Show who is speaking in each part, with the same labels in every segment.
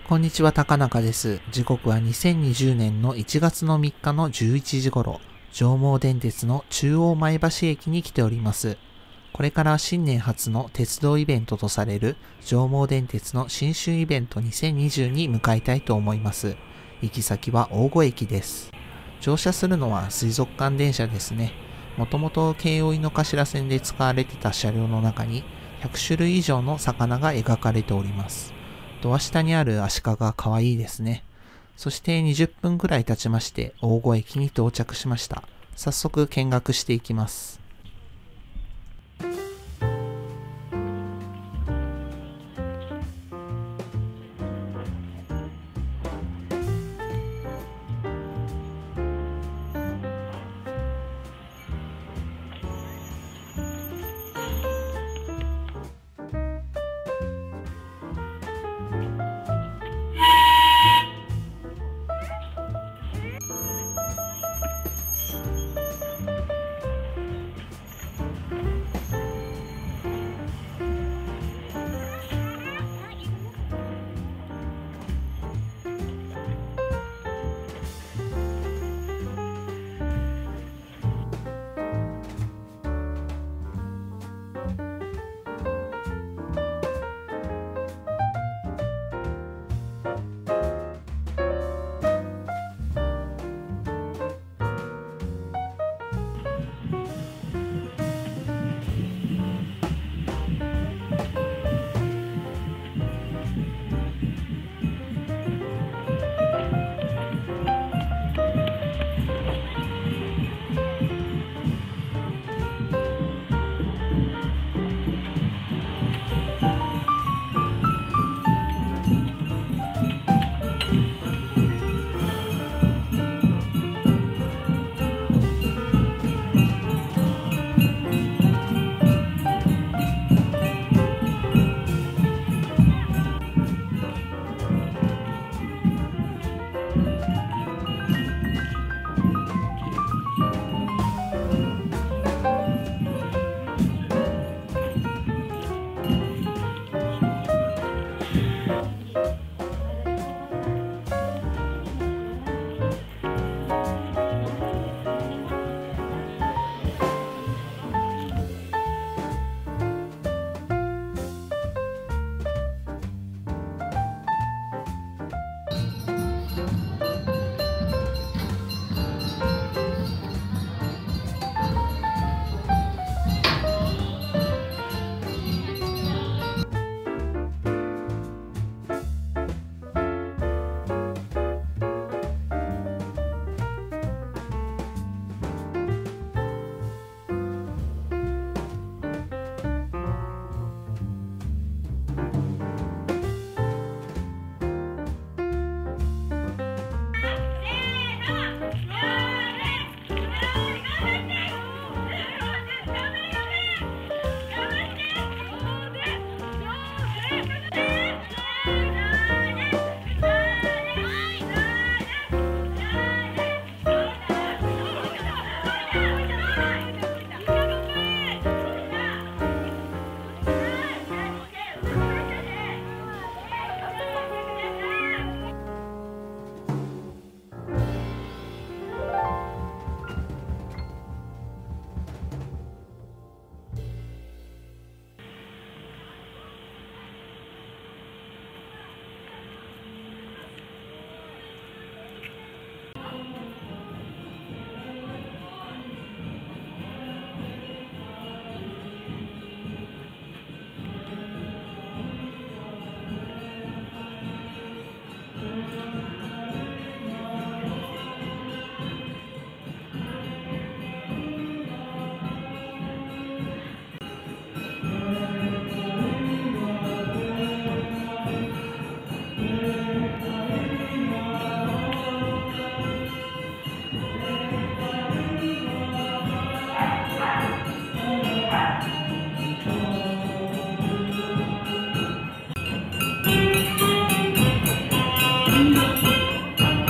Speaker 1: こんにちは、高中です。時刻は2020年の1月の3日の11時頃、上毛電鉄の中央前橋駅に来ております。これから新年初の鉄道イベントとされる上毛電鉄の新春イベント2020に向かいたいと思います。行き先は大子駅です。乗車するのは水族館電車ですね。もともと京王井の頭線で使われていた車両の中に100種類以上の魚が描かれております。ドア下にあるアシカが可愛いですね。そして20分くらい経ちまして大子駅に到着しました。早速見学していきます。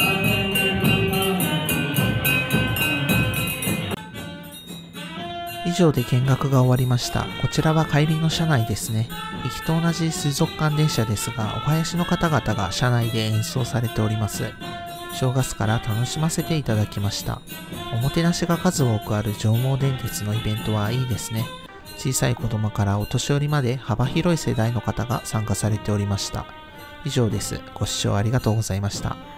Speaker 1: 以上で見学が終わりました。こちらは帰りの車内ですね。行きと同じ水族館電車ですが、お囃子の方々が車内で演奏されております。正月から楽しませていただきました。おもてなしが数多くある上毛電鉄のイベントはいいですね。小さい子供からお年寄りまで幅広い世代の方が参加されておりました。以上です。ご視聴ありがとうございました。